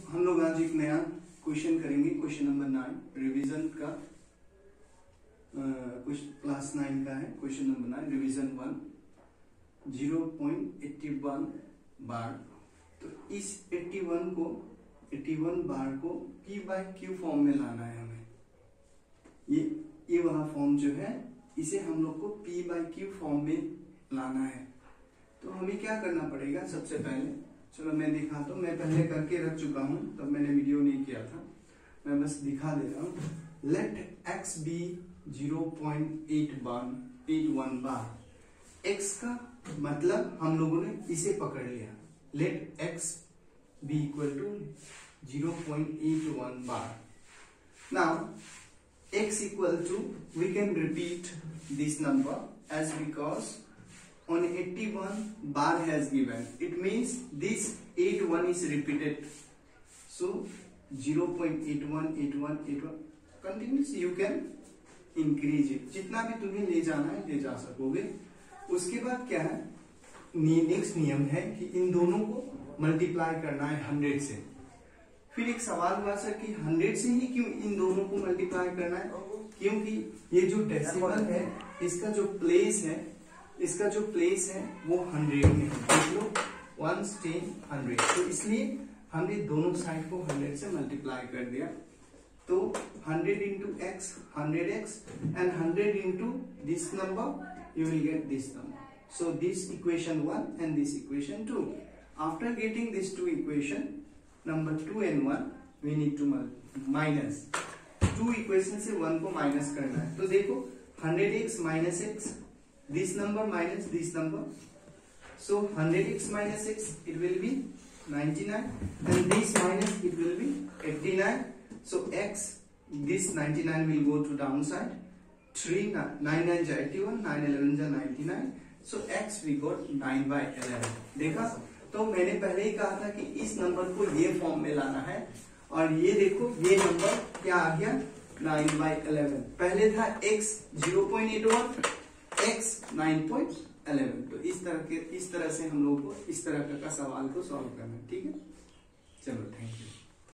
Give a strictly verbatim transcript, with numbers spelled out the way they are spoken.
हम लोग आज एक नया क्वेश्चन करेंगे, क्वेश्चन नंबर नाइन रिवीजन का, कुछ क्लास नाइन का है। Question number nine revision one, zero point eighty one bar. तो इस एट्टी वन को एट्टी वन बार को पी बाई क्यू फॉर्म में लाना है हमें। ये ये वाला फॉर्म जो है इसे हम लोग को पी बाई क्यू फॉर्म में लाना है। तो हमें क्या करना पड़ेगा, सबसे पहले चलो मैं दिखाता हूँ। मैं पहले करके रख चुका हूँ, तब मैंने वीडियो नहीं किया था, मैं बस दिखा दे रहा हूँ। Let x be zero point eight one eight one bar. X का मतलब हम लोगों ने इसे पकड़ लिया। Let x be equal to zero point eight one bar. Now x equal to, we can repeat this number as because on eighty-one bar has given, it means this eighty-one is repeated, so zero point eight one eight one eight one continuous you can increase it, जितना भी तुम्हें ले जाना है ले जा सकोगे। उसके बाद क्या है, नेक्स्ट नियम है कि इन दोनों को मल्टीप्लाई करना है हंड्रेड से। फिर एक सवाल हुआ सर कि हंड्रेड से ही क्यों इन दोनों को मल्टीप्लाई करना है, क्योंकि ये जो डेसिमल है इसका जो प्लेस है इसका जो प्लेस है वो हंड्रेड में है। देख लो वन टेन हंड्रेड, तो इसलिए हमने दोनों साइड को हंड्रेड से मल्टीप्लाई कर दिया। तो hundred into x hundred x and hundred into this number you will get this number. So this equation one and this equation two. After getting this two equation number two and one we need to minus. Two equation से one को minus करना है। तो देखो hundred x minus x, this number minus this number, so hundred x minus x it will be ninety nine and this minus it will be eighty nine. So x this ninety nine will go to down side, three nine nine जा eighty one, nine eleven जा ninety nine, so x we got nine by eleven. देखा, तो मैंने पहले ही कहा था कि इस नंबर को ये फॉर्म में लाना है, और ये देखो ये नंबर क्या आ गया नाइन बाई इलेवन। पहले था x zero point eight one, x nine point eleven. तो इस तरह के इस तरह से हम लोग को इस तरह का, का सवाल को सॉल्व करना है। ठीक है, चलो थैंक यू।